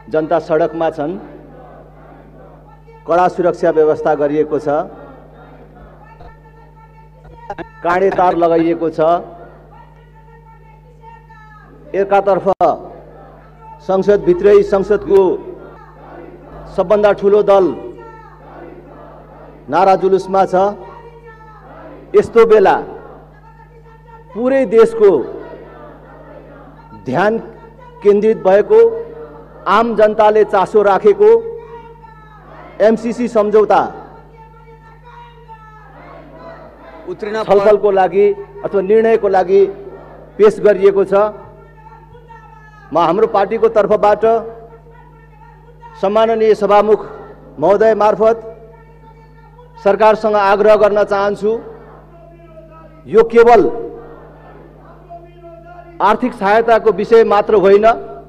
जनता सडकमा छन्, कडा सुरक्षा व्यवस्था गरिएको छ, काँडे तार लगाइएको छ। एकातर्फ संसदभित्रै संसदको सबभन्दा ठुलो दल नारा जुलुसमा छ। यस्तो बेला पुरै देशको ध्यान केन्द्रित भएको, आम जनताले चासो राखेको एमसीसी सम्झौता छलफलको लागि अथवा निर्णयको लागि पेश गरिएको छ। म हाम्रो पार्टीको तर्फबाट सम्माननीय सभामुख महोदय मार्फत सरकारसँग आग्रह गर्न चाहन्छु, यो केवल आर्थिक सहायताको विषय मात्र होइन,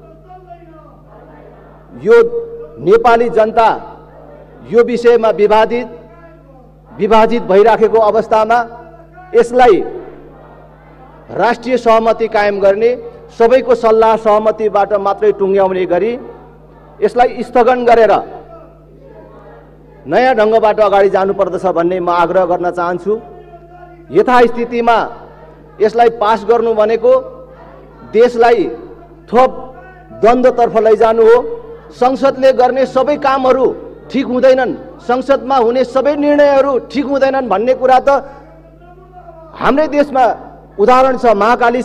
यो नेपाली जनता यो विषयमा विभाजित भइराखेको अवस्थामा यसलाई राष्ट्रिय सहमति कायम गर्ने, सबैको सल्लाह सहमतिबाट मात्रै टुङ्ग्याउने गरी यसलाई स्थगन गरेर नयाँ ढङ्गबाट अगाडि जानुपर्दछ भन्ने म आग्रह गर्न चाहन्छु। यथास्थितिमा यसलाई पास गर्नु भनेको देशलाई थप द्वन्द्वतर्फ लैजानु हो। संसदले गर्ने सबै कामहरू ठिक हुँदैनन्, संसदमा हुने सबै निर्णयहरू ठिक हुँदैनन् भन्ने कुरा त हाम्रै देशमा उदाहरण छ।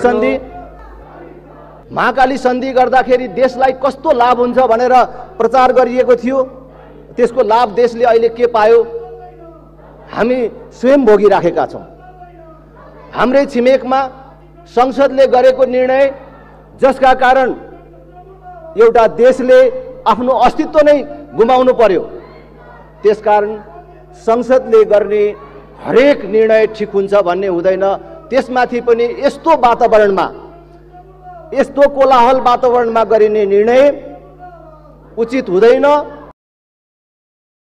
महाकाली सन्धि गर्दाखेरि देशलाई कस्तो लाभ हुन्छ भनेर प्रचार गरिएको थियो, त्यसको लाभ देशले अहिले के पायो हामी स्वयं भोगिराखेका छौँ। हाम्रै छिमेकमा संसदले गरेको निर्णय जसका कारण एउटा देशले आफ्नो अस्तित्व नै गुमाउनु पर्यो, त्यसकारण संसदले गर्ने हरेक निर्णय ठिक हुन्छ भन्ने हुँदैन। त्यसमाथि पनि यस्तो वातावरणमा, यस्तो कोलाहल वातावरणमा गरिने निर्णय उचित हुँदैन।